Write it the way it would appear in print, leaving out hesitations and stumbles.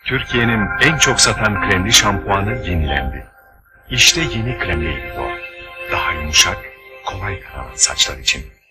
Türkiye'nin en çok satan kremli şampuanı yenilendi. İşte yeni kremli Elidor. Daha yumuşak, kolay yıkanan saçlar için.